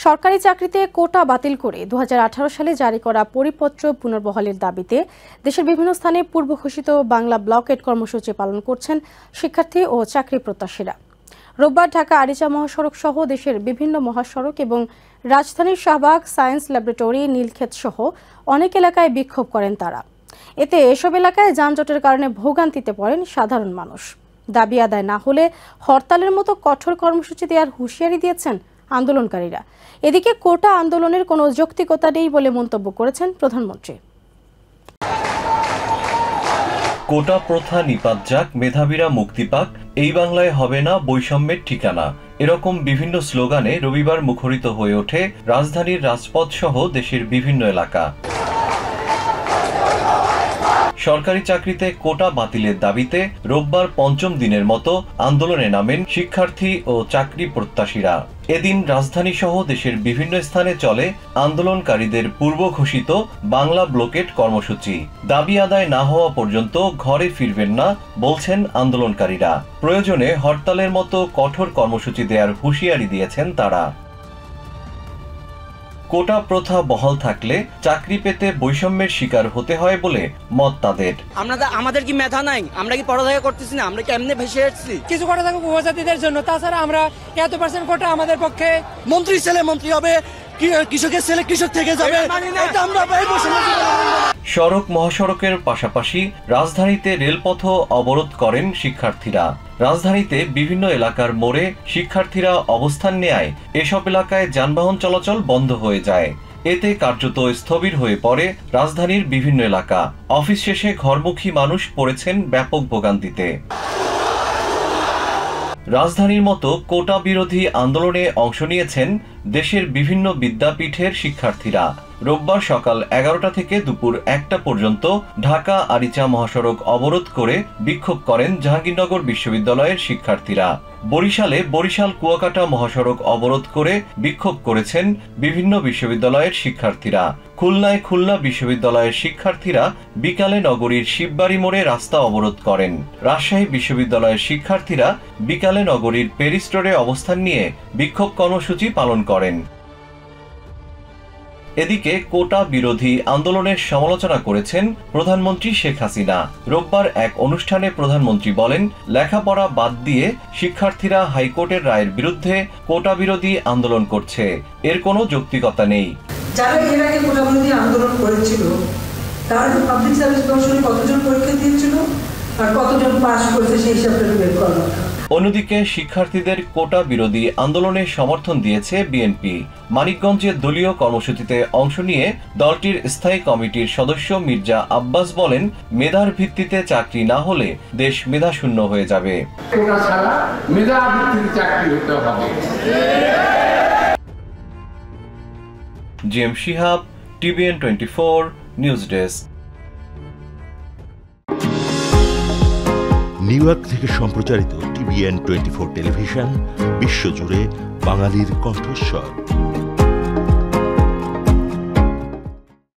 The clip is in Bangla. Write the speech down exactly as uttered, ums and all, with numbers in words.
সরকারি চাকরিতে কোটা বাতিল করে দু হাজার আঠারো সালে জারি করা পরিপত্র পুনর্বহালের দাবিতে দেশের বিভিন্ন স্থানে পূর্ব ঘোষিত বাংলা ব্লকেট কর্মসূচি পালন করছেন শিক্ষার্থী ও চাকরি প্রত্যাশীরা। রোববার ঢাকা আরিচা মহাসড়ক সহ দেশের বিভিন্ন মহাসড়ক এবং রাজধানীর শাহবাগ, সায়েন্স ল্যাবরেটরি, নীলক্ষেত সহ অনেক এলাকায় বিক্ষোভ করেন তারা। এতে এসব এলাকায় যানজটের কারণে ভোগান্তিতে পড়েন সাধারণ মানুষ। দাবি আদায় না হলে হরতালের মতো কঠোর কর্মসূচি দেওয়ার হুঁশিয়ারি দিয়েছেন আন্দোলনকারীরা। এদিকে কোটা আন্দোলনের কোনো যৌক্তিকতা নেই বলে মন্তব্য করেছেন প্রধানমন্ত্রী। কোটা প্রথা নিপাত যাক, মেধাবীরা মুক্তি পাক, এই বাংলায় হবে না বৈষম্যের ঠিকানা, এরকম বিভিন্ন স্লোগানে রবিবার মুখরিত হয়ে ওঠে রাজধানীর রাজপথ সহ দেশের বিভিন্ন এলাকা। সরকারি চাকরিতে কোটা বাতিলের দাবিতে রোববার পঞ্চম দিনের মতো আন্দোলনে নামেন শিক্ষার্থী ও চাকরি প্রত্যাশীরা। এদিন রাজধানী সহ দেশের বিভিন্ন স্থানে চলে আন্দোলনকারীদের পূর্ব ঘোষিত বাংলা ব্লকেট কর্মসূচি। দাবি আদায় না হওয়া পর্যন্ত ঘরে ফিরবেন না বলছেন আন্দোলনকারীরা। প্রয়োজনে হরতালের মতো কঠোর কর্মসূচি দেওয়ার হুঁশিয়ারি দিয়েছেন তারা। কোটা প্রথা বহাল থাকলে চাকরি পেতে বৈষম্যের শিকার হতে হয় বলে মত তাদের। আমরা আমাদের কি মেধা নাই? আমরা কি পড়ালেখা করতেছি না? আমরা কি এমনি ভেসে আসছি? কিছু কোটা থাকুক উপজাতিদের জন্য, তাছাড়া আমরা এত পার্সেন্ট কোটা আমাদের পক্ষে। মন্ত্রী ছেলে মন্ত্রী হবে, কৃষকের ছেলে কৃষক থেকে যাবে, এটা আমরা সড়ক মহাসড়কের পাশাপাশি রাজধানীতে রেলপথও অবরোধ করেন শিক্ষার্থীরা। রাজধানীতে বিভিন্ন এলাকার মোড়ে শিক্ষার্থীরা অবস্থান নেয় এসব এলাকায় যানবাহন চলাচল বন্ধ হয়ে যায়। এতে কার্যত স্থবির হয়ে পড়ে রাজধানীর বিভিন্ন এলাকা। অফিস শেষে ঘরমুখী মানুষ পড়েছেন ব্যাপক ভোগান্তিতে। রাজধানীর মতো কোটা বিরোধী আন্দোলনে অংশ নিয়েছেন দেশের বিভিন্ন বিদ্যাপীঠের শিক্ষার্থীরা। রোববার সকাল এগারোটা থেকে দুপুর একটা পর্যন্ত ঢাকা আরিচা মহাসড়ক অবরোধ করে বিক্ষোভ করেন জাহাঙ্গীরনগর বিশ্ববিদ্যালয়ের শিক্ষার্থীরা। বরিশালে বরিশাল কুয়াকাটা মহাসড়ক অবরোধ করে বিক্ষোভ করেছেন বিভিন্ন বিশ্ববিদ্যালয়ের শিক্ষার্থীরা। খুলনায় খুলনা বিশ্ববিদ্যালয়ের শিক্ষার্থীরা বিকালে নগরীর শিববাড়ি মোড়ে রাস্তা অবরোধ করেন। রাজশাহী বিশ্ববিদ্যালয়ের শিক্ষার্থীরা বিকালে নগরীর প্যারিস রোডে অবস্থান নিয়ে বিক্ষোভ কর্মসূচি পালন করেন। এদিকে কোটা বিরোধী আন্দোলনের সমালোচনা করেছেন প্রধানমন্ত্রী শেখ হাসিনা। রোববার এক অনুষ্ঠানে প্রধানমন্ত্রী বলেন, লেখাপড়া বাদ দিয়ে শিক্ষার্থীরা হাইকোর্টের রায়ের বিরুদ্ধে কোটা বিরোধী আন্দোলন করছে, এর কোনো যৌক্তিকতা নেই। যারা এর আগে কোটা বিরোধী আন্দোলন করেছিল তারা পাবলিক সার্ভিস কমিশনে কতজন পরীক্ষা দিয়েছিল আর কতজন পাস করেছে সেই হিসাবটা বের করা। অন্যদিকে শিক্ষার্থীদের কোটা বিরোধী আন্দোলনে সমর্থন দিয়েছে বিএনপি। মানিকগঞ্জে দলীয় কর্মসূচিতে অংশ নিয়ে দলটির স্থায়ী কমিটির সদস্য মির্জা আব্বাস বলেন, মেধার ভিত্তিতে চাকরি না হলে দেশ মেধাশূন্য হয়ে যাবে। GM Shihab, TVN twenty four news desk. New York থেকে সম্প্রচারিত টিভিএন টোয়েন্টি ফোর টেলিভিশন বিশ্বজুড়ে বাঙালির কণ্ঠস্বর।